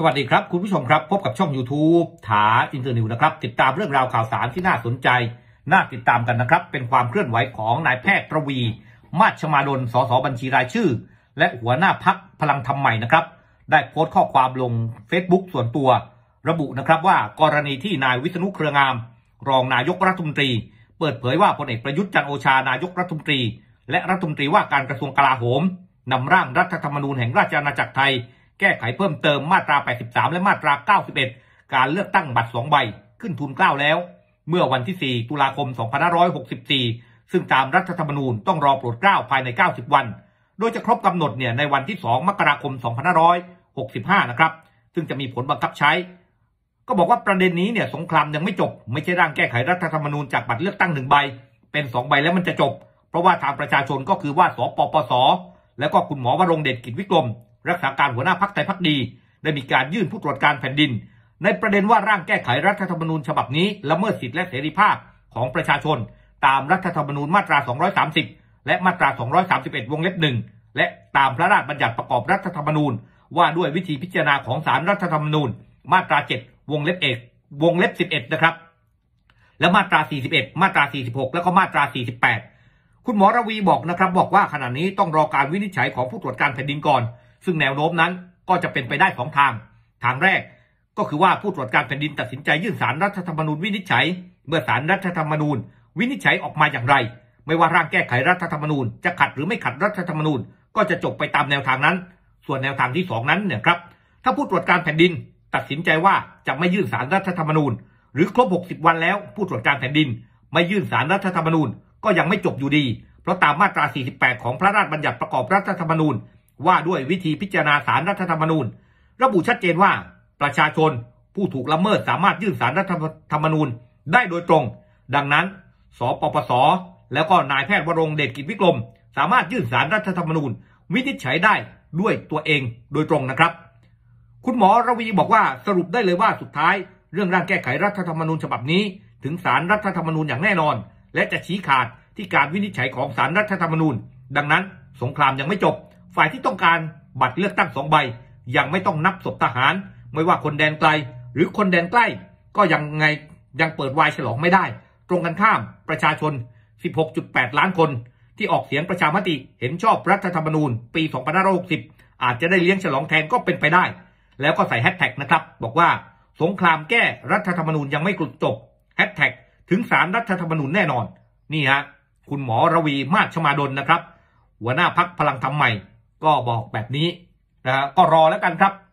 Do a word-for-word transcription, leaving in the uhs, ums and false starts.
สวัสดีครับคุณผู้ชมครับพบกับช่อง YouTube ถาอินเตอร์นิวนะครับติดตามเรื่องราวข่าวสารที่น่าสนใจน่าติดตามกันนะครับเป็นความเคลื่อนไหวของนายแพทย์ประวีมาชมาดลสสบัญชีรายชื่อและหัวหน้าพรรคพลังธรรมใหม่นะครับได้โพสต์ข้อความลง Facebook ส่วนตัวระบุนะครับว่ากรณีที่นายวิษณุเครืองามรองนายกรัฐมนตรีเปิดเผยว่าพลเอกประยุทธ์จันทร์โอชานายกรัฐมนตรีและรัฐมนตรีว่าการกระทรวงกลาโหมนำร่างรัฐธรรมนูญแห่งราชอาณาจักรไทยแก้ไขเพิ่มเติมมาตราแปดสิบสามและมาตราเก้าสิบเอ็ดการเลือกตั้งบัตรสองใบขึ้นทุนเกล้าแล้วเมื่อวันที่สี่ตุลาคมสองพันห้าร้อยหกสิบสี่ซึ่งตามรัฐธรรมนูญต้องรอโปรดเกล้าภายในเก้าสิบวันโดยจะครบกำหนดเนี่ยในวันที่สองมกราคมสองพันห้าร้อยหกสิบห้านะครับซึ่งจะมีผลบังคับใช้ก็บอกว่าประเด็นนี้เนี่ยสงครามยังไม่จบไม่ใช่ร่างแก้ไขรัฐธรรมนูญจากบัตรเลือกตั้งหนึ่งใบเป็นสองใบแล้วมันจะจบเพราะว่าทางประชาชนก็คือว่าสปปสแล้วก็คุณหมอวรงค์เดชกิจวิกรมรักษาการหัวหน้าพรรคไทยพักดีได้มีการยื่นผู้ตรวจการแผ่นดินในประเด็นว่าร่างแก้ไขรัฐธรรมนูญฉบับนี้ละเมิดสิทธิและเสรีภาพของประชาชนตามรัฐธรรมนูญมาตราสองร้อยสามสิบและมาตราสองร้อยสามสิบเอ็ดวงเล็บหนึ่งและตามพระราชบัญญัติประกอบรัฐธรรมนูญว่าด้วยวิธีพิจารณาของศาลรัฐธรรมนูญมาตราเจ็ดวงเล็บเอกวงเล็บสิบเอ็ดนะครับและมาตราสี่สิบเอ็ดมาตราสี่สิบหกแล้วก็มาตราสี่สิบแปดคุณหมอระวีบอกนะครับบอกว่าขณะนี้ต้องรอการวินิจฉัยของผู้ตรวจการแผ่นดินก่อนซึ่งแนวโน้มนั้นก็จะเป็นไปได้สองทางทางแรกก็คือว่าผู้ตรวจการแผ่นดินตัดสินใจยื่นศาลรัฐธรรมนูญวินิจฉัยเมื่อศาลรัฐธรรมนูญวินิจฉัยออกมาอย่างไรไม่ว่าร่างแก้ไขรัฐธรรมนูญจะขัดหรือไม่ขัดรัฐธรรมนูญก็จะจบไปตามแนวทางนั้นส่วนแนวทางที่สองนั้นเนี่ยครับถ้าผู้ตรวจการแผ่นดินตัดสินใจว่าจะไม่ยื่นศาลรัฐธรรมนูญหรือครบหกสิบวันแล้วผู้ตรวจการแผ่นดินไม่ยื่นศาลรัฐธรรมนูญก็ยังไม่จบอยู่ดีเพราะตามมาตราสี่สิบแปดของพระราชบัญญัติประกอบรัฐธรรมนูญว่าด้วยวิธีพิจารณาศาลรัฐธรรมนูญระบุชัดเจนว่าประชาชนผู้ถูกละเมิดสามารถยื่นศาลรัฐธรรมนูญได้โดยตรงดังนั้นสปปสแล้วก็นายแพทย์วรงค์เดชกิจวิกรมสามารถยื่นศาลรัฐธรรมนูญวินิจฉัยได้ด้วยตัวเองโดยตรงนะครับคุณหมอระวีบอกว่าสรุปได้เลยว่าสุดท้ายเรื่องร่างแก้ไขรัฐธรรมนูญฉบับนี้ถึงศาลรัฐธรรมนูญอย่างแน่นอนและจะชี้ขาดที่การวินิจฉัยของศาลรัฐธรรมนูญดังนั้นสงครามยังไม่จบฝ่ายที่ต้องการบัตรเลือกตั้งสองใบยังไม่ต้องนับศพทหารไม่ว่าคนแดนไกลหรือคนแดนใกล้ก็ยังไงยังเปิดวายฉลองไม่ได้ตรงกันข้ามประชาชน สิบหกจุดแปด ล้านคนที่ออกเสียงประชามติเห็นชอบรัฐธรรมนูญปีสองพันห้าร้อยหกสิบอาจจะได้เลี้ยงฉลองแทนก็เป็นไปได้แล้วก็ใส่แฮชแท็กนะครับบอกว่าสงครามแก้รัฐธรรมนูญยังไม่จบแฮชแท็กถึงศาลรัฐธรรมนูญแน่นอนนี่ฮะคุณหมอระวีมาชมาดลนะครับหัวหน้าพรรคพลังธรรมใหม่ก็บอกแบบนี้นะก็รอแล้วกันครับ